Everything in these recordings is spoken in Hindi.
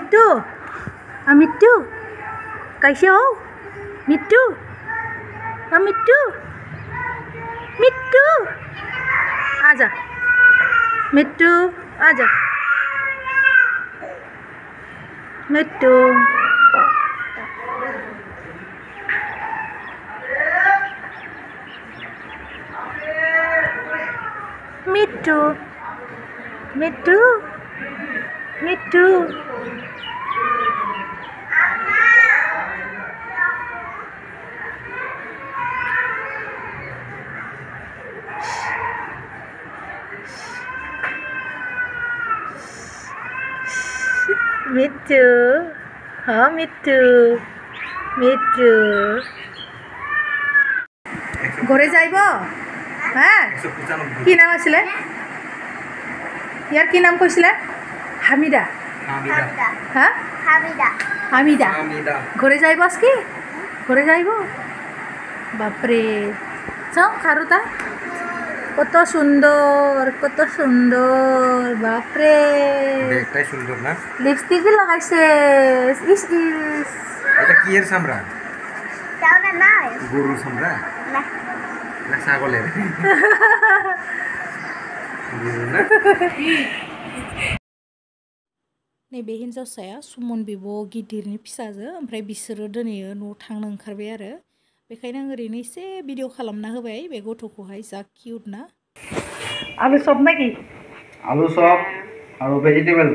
Mittu. Mittu. Kaisyo? Mittu. Mittu. Mittu. Aja. Mittu. Aja. Mittu. Mittu. Mittu. Mittu. Mittu. Oh, Mittu. Mittu. ঘরে যাইব হ্যাঁ কি নাম আছিলে ইয়ার কি নাম কইছিলে হামিদা হ্যাঁ হামিদা ঘরে যাইব আজকে ঘরে যাইব বাপরে চাও খারুতা কত সুন্দর বাপরে দেখতেই সুন্দর না লিপস্টিক লাগাইছে ইস ইস এটা কি এর সামরা Jangan naik. গরুর সামরা Nah, না ছাগলের গরু না नैबे हिन्जावसाया सुमन बिब' गिदिरनि फिसाजो ओमफ्राय बिसोरो दिनै न'आव थांनो ओंखारबाय आरो बेखायनो आं ओरैनो एसे भिडिअ खालामना होबाय बे गथ'खौहाय जा किउट ना आलु सब नाखि आलु सब और वेजिटेबल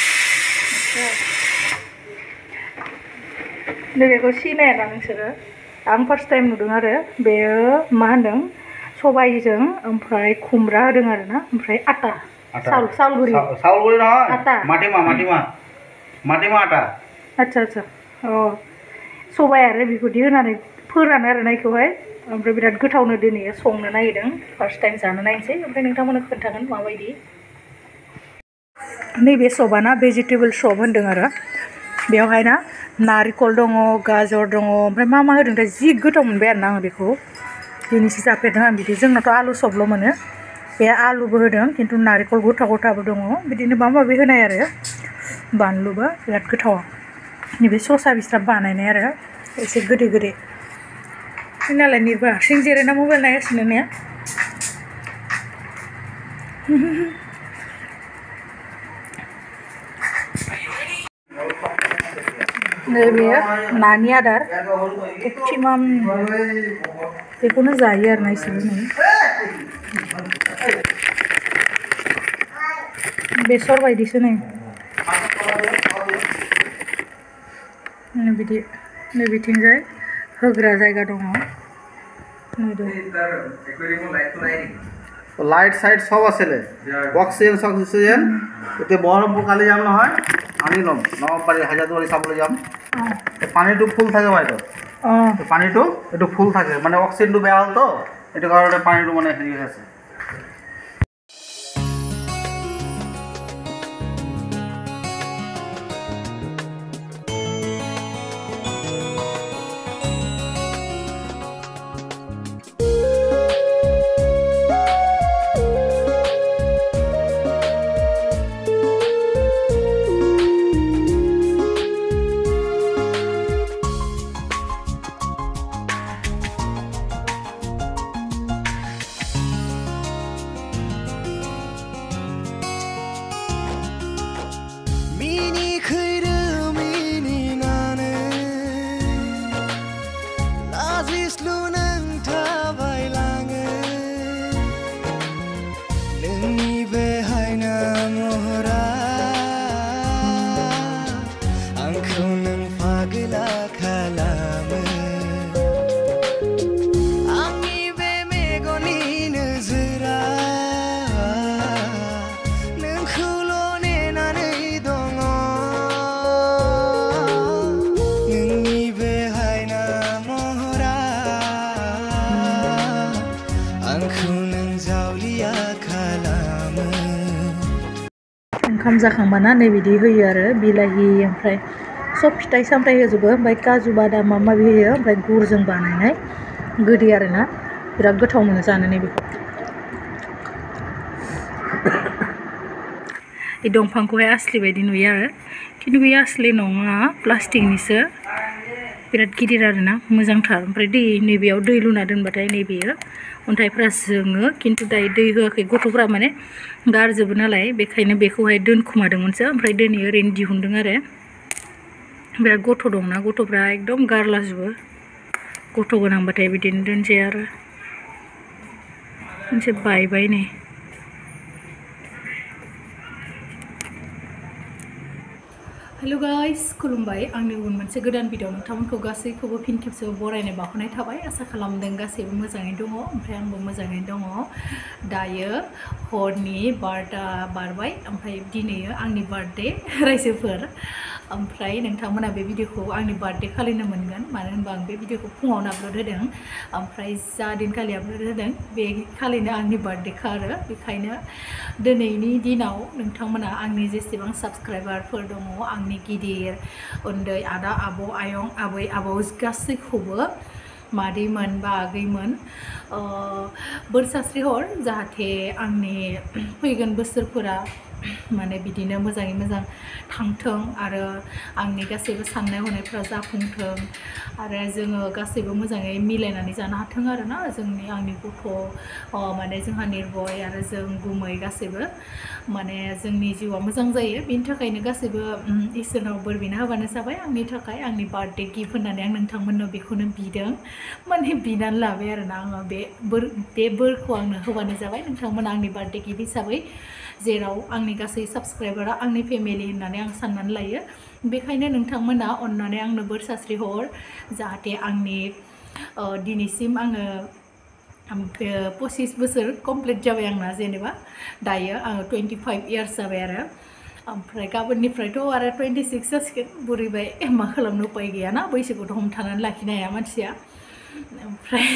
नैबेखौ सिनायाना नोंसोरो आं फार्स्ट टाइम नुदों आरो बेयो मा होनदों सबायजों ओमफ्राय खुमब्रा होदों आरो ना ओमफ्राय आटा साउलगुरि ना आटा माटिमा आटा अच्छा अ सबाय आरो बेबायदि होनानै फोरानो आरो ना बेखौहाय ओमफ्राय बिराद गोथावनो दिनै संनो नागिरदों फार्स्ट टाइम जानो नायनोसै ओमफ्राय नोंथांमोननो खोन्थागोन माबायदि नैबे सबाना भेजिटेबल सब होनदों आरो बेवहाय ना नारिकल दङ गाजर दङ ओमफ्राय मा होदोंथाय जि गोथाव मोनबाय आरो ना आं बेखौ दिनैसो जाफेरदों आं बिदि जोंनाथ' आलु सबल' मोनो बे आलुबो होदों खिन्थु नारिकल गथाबो दङ बिदिनो माबा माबि होनाय आरो बानलुबो बिराद गोथाव नैबे ससा बिस्रा बानायनाय आरो एसे गोदै जोंनालाय निरबा हारसिं जिरायना मबाइल नायगासिनो ने नैबे नानि आदार अप्टिमाम बेखौनो जायो आरो ना इसोरो नै बेसर बायदिसो नै बिदि नैबिथिंजाय होग्रा जायगा दङ लाइट साइड सब आছিলে অক্সিজেন এতে বৰমপুৰ কালি যাম নহয় আনি ল'ম নপাৰি হাজাৰদুৱাৰী চাবলৈ যাম পানীটো ফুল থাকে বাইদেউ পানীটো এইটো ফুল থাকে মানে অক্সিজেনটো বেয়া হ'ল তো এইটো কাৰণে পানীটো মানে হেৰি হৈ আছে ओंखाम जाखांबाना नै बिदि होयो आरो बिलाहि ओमफ्राय सब फिथाइ सामथाइ होजोबो ओमफ्राय काजु बादाम माबा माबि होयो ओमफ्राय गुरजों बानायनाय गोदै आरो ना बिराद गोथाव मोनो जानो नै बेखौ बे दंफांखौहाय आसलि बायदि नुयो आरो खिन्थु बे आसलि नङा प्लास्टिकनिसो बिराद गिदिर आरोना मोजांथार ओमफ्राय दै नैबेयाव दै लुना दोनबाथाय नैबेयो अन्थाइफ्रा जोङो खिन्थु दायो दै होआखै गथ'फ्रा माने गारजोबो नालाय बेखायनो बेखौहाय दोनखुमादोंमोनसो ओमफ्राय दिनै ओरैनो दिहुनदों आरो बिराद गथ' दंना गथ'फ्रा एकदम गारलाजोबो गथ' गोनांबाथाय बिदिनो दोनसै आरो मोनसे बायबाय नै हेलो गाइस खुलुमबाय आंनि गुबुन मोनसे गोदान भिडिअ नोंथांमोनखौ गासैखौबो फिन खेबसेबो बरायनाय बावहरनाय थाबाय आसा खालामदों गासैबो मोजाङैनो दङ ओमफ्राय आंबो मोजाङैनो दङ दायो हरनि 12टा बारबाय ओमफ्राय दिनै आंनि बार्थडे रायजोफोर ओमफ्राय नोंथांमोना बे भिडिअखौ आंनि बार्थडे खालिनो मोनगोन मानो होनबा आं बे भिडिअखौ फुङावनो आपल'ड होदों ओमफ्राय जा दिनखालि आपल'ड होदों बे खालिनो आंनि बार्थडेखा आरो बेखायनो दिनैनि दिनाव नोंथांमोना आंनि जेसेबां साबस्क्राइबारफोर दङ आंनि गिदिर उन्दै आदा आब' आयं आबै आबौ गासैखौबो मादैमोन बा आगैमोन बोर सास्रि हर जाहाथे आंनि फैगोन बोसोरफोरा माने बिदिनो मोजाङै मोजां थांथों आरो आंनि गासैबो साननाय हनायफ्रा जाफुंथों आरो जोङो गासैबो मोजाङै मिलायनानै जानो हाथों आरोना आंनि गथ' माने जोंहा निर्भय आरो जों गुमै गासैबो माने जोंनि जिउआ मोजां जायो बेनि थाखायनो गासैबो इसोरनाव बोर बिना होबानो जाबाय आंनि थाखाय आंनि बार्थडे गिफ्ट होननानै आं नोंथांमोननो बेखौनो बिदों माने बिनानै लाबाय आरोना आङो बे बोरखौ आंनो होबानो जाबाय नोंथांमोना आंनि बार्थडे गिफ्ट हिसाबै जेराव आंनि गासै साबस्क्राइबारा आंनि फेमिलि होननानै आं साननानै लायो बेखायनो नोंथांमोना अननानै आंनो बोर सास्रि हर जाहाथे आंनि दिनैसिम आङो 25 बोसोर कमप्लिट जाबाय आंना जेनेबा दायो आङो 25 इयार्स जाबाय आरो ओमफ्राय गाबोननिफ्रायथ' आरो 26 जासिगोन बुरैबाय मा खालामनो उपाय गैयाना बैसोखौथ' हमथानानै लाखिनो हाया मानसिया ओमफ्राय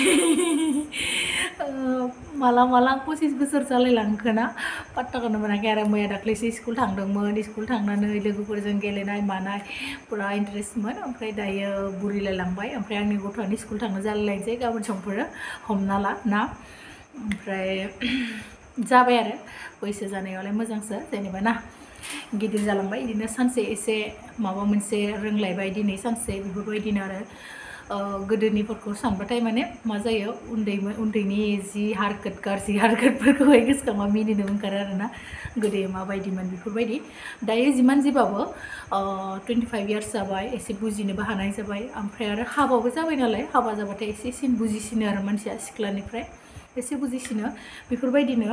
माला 25 बोसोर जालायलांखोना पात्ताखौनो मोनाखै आरो मैया दाख्लैसो स्कुल थांदोंमोन स्कुल थांनानै लोगोफोरजों गेलेनाय मानाय पुरा इन्टारेस्टमोन ओमफ्राय दायो बुरिलायलांबाय ओमफ्राय आंनि गथ'आनि स्कुल थांनो जालायलायनोसै गाबोन समफोर हमना ला ना ओमफ्राय जाबाय आरो बैसो जानायावलाय मोजांसो जेनेबा ना गिदिर जालांबाय बिदिनो सानसे एसे माबा मोनसे रोंलायबाय दिनै सानसे बेफोरबायदिनो आरो गोदोनिफोरखौ सानबाथाय माने मा जायो उन्दैनि जि हारकत गाज्रि हारकतफोरखौहाय गोसोखांबा मिनिनो ओंखारो आरोना गोदो माबायदिमोन बेफोरबायदि दायो जिमान जिबाबो 25 इयार्स जाबाय एसे बुजिनोबो हानाय जाबाय ओमफ्राय आरो हाबाबो जाबाय नालाय हाबा जाबाथाय एसे बुजिसिनो आरो मानसिया सिख्लानिफ्राय एसे बुजिसिनो बेफोरबायदिनो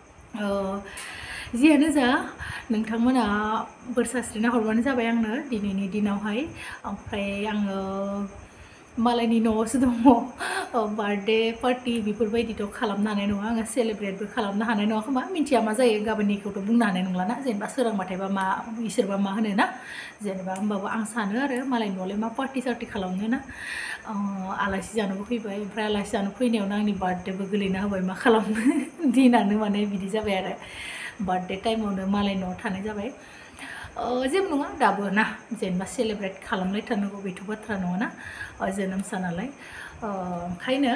जियानो जा नोंथांमोना बोर सास्रिना हरबानो जाबाय आंनो दिनैनि दिनावहाय ओमफ्राय आङो मालायनि न'आवसो दङ बार्थडे पार्टि बेफोरबायदिथ' खालामनो हानाय नङा आङो सेलेब्रेटबो खालामनो हानाय नङा खोमा मिन्थिया मा जायो गाबोननिखौथ' बुंनो हानाय नंलाना जेनेबा सोरांबाथायबा मा इसोरबा मा होनो ना जेनेबा होमबाबो आं सानो आरो मालायनि न'आवलाय मा पार्टि सार्टि खालामनो ना आलासि जानोबो फैबाय ओमफ्राय आलासि जानो फैनायावनो आंनि बार्थडेबो गोलैना होबाय मा खालामनो दिनानो माने बिदि जाबाय आरो बार्थडे टाइमावनो मालाय न'आव थानाय जाबाय जेबो नङा दाबो ना जेनेबा सेलेब्रेट खालामलायथारनांगौ बेथ' बाथ्रा नङा ना जोनोम सानालाय ओंखायनो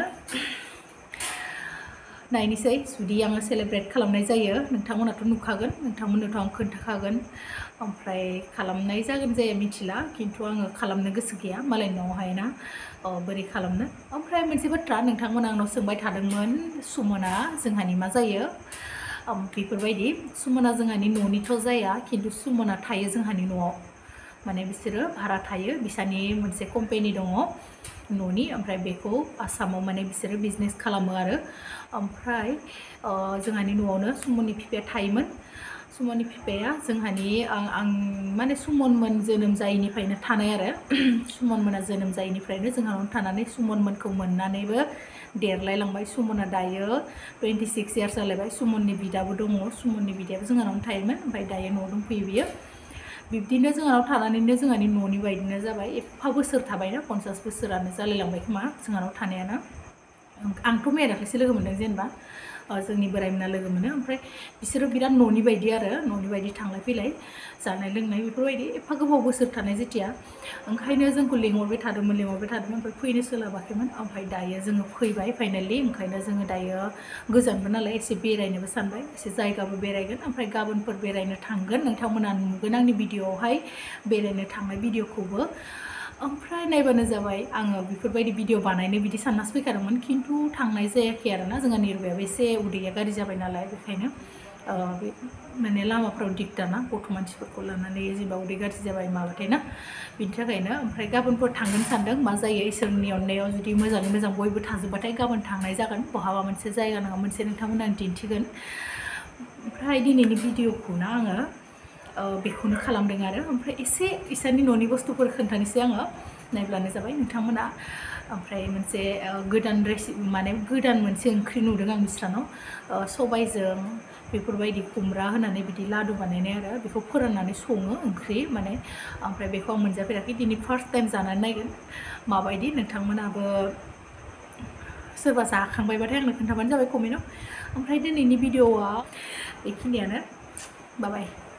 नायनोसै जुदि आङो सेलेब्रेट खालामनाय जायो नोंथांमोनाथ' नुखागोन नोंथांमोननोथ' आं खोन्थाखागोन ओमफ्राय खालामनाय जागोन जाया मिथिला खिन्थु आङो खालामनो गोसो गैया मालाय न'आवहाय ना बोरै खालामनो ओमफ्राय मोनसे बाथ्रा नोंथांमोना आंनाव सोंबाय थादोंमोन सुमना जोंहानि मा जायो बेफोरबायदि सुमना जोंहानि न'निथ' जाया खिन्थु सुमना थायो जोंहानि न'आव माने बिसोरो भारा थायो बिसानि मोनसे कम्पानि दङ न'नि ओमफ्राय बेखौ आसामाव माने बिसोरो बिजनेस खालामो आरो ओमफ्राय जोंहानि न'आवनो सुमननि बिफाया थायोमोन सुमननि बिफाया जोंहानि आं माने सुमनमोन जोनोम जायैनिफ्रायनो थानाय आरो सुमनमोना जोनोम जायैनिफ्रायनो जोंहानावनो थानानै सुमनमोनखौ मोननानैबो देरलायलांबाय सुमना दायो 26 इयार्स जालायबाय सुमननि बिदाबो दङ सुमननि बिदायाबो जोंहानावनो थायोमोन ओमफ्राय दायो न'आव दंफैयो बियो बिब्दिनो जोंहानाव थानानैनो जोंहानि न'नि बायदिनो जाबाय एफा बोसोर थाबायना 50 बोसोरानो जालायलांबाय खोमा जोंहानाव थानायानो आंथ' मैया दाख्लैसो लोगो मोनदों जेनेबा जोंनि बोराइमोना लोगो मोनो ओमफ्राय बिसोरो बिराद न'नि बायदि आरो न'नि बायदि थांलाय फैलाय जानाय लोंनाय बेफोरबायदि एफा गोबाव बोसोर थानाय जेथिया ओंखायनो जोंखौ लिंहरबाय थादोंमोन ओमफ्राय फैनो सोलाबाखैमोन ओमफ्राय दायो जोङो फैबाय फाइनालि ओंखायनो जोङो दायो गोजानबो नालाय एसे बेरायनोबो सानबाय एसे जायगाबो बेरायगोन ओमफ्राय गाबोनफोर बेरायनो थांगोन नोंथांमोना नुगोन आंनि भिडिअआवहाय बेरायनो थांनाय भिडिअखौबो ओमफ्राय नायबानो जाबाय आङो बेफोरबायदि भिडिअ बानायनो बिदि साननासो फैखादोंमोन खिन्थु थांनाय जायाखै आरोना जोंहा निरुबायाबो एसे उदैया गाज्रि जाबाय नालाय बेखायनो बे माने लामाफ्राव दिगदार ना गथ' मानसिफोरखौ लानानै जेनेबा उदै गाज्रि जाबाय माबाथाय ना बिनि थाखायनो ओमफ्राय गाबोनफोर थांगोन सानदों मा जायो इसोरनि अननायाव जुदि मोजाङै मोजां बयबो थाजोब्बाथाय गाबोन थांनाय जागोन बहाबा मोनसे जायगा नङा मोनसे नोंथांमोना दिन्थिगोन ओमफ्राय दिनैनि भिडिअखौनो आङो बेखौनो खालामदों आरो ओमफ्राय एसे इसानि न'नि बुस्थुफोर खोन्थानोसै आङो नायब्लानो जाबाय नोंथांमोना ओमफ्राय मोनसे गोदान रेसिपि माने गोदान मोनसे ओंख्रि नुदों आं बिस्रानाव सबायजों बेफोरबायदि खुमब्रा होनानै बिदि लादु बानायनाय आरो बेखौ फोराननानै सङो ओंख्रि माने ओमफ्राय बेखौ आं मोनजाफेराखै दिनै फार्स्ट टाइम जानानै नायगोन माबायदि नोंथांमोनाबो सोरबा जाखांबायबाथाय आंनो खोन्थाबानो जाबाय कमेन्टआव ओमफ्राय दिनैनि भिडिअआ बेखिनियानो बाय